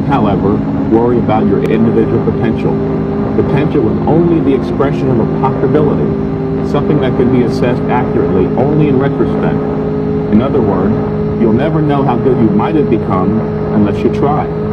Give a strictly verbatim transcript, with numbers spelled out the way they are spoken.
Don't, however, worry about your individual potential. Potential is only the expression of a possibility, something that can be assessed accurately only in retrospect. In other words, you'll never know how good you might have become unless you try.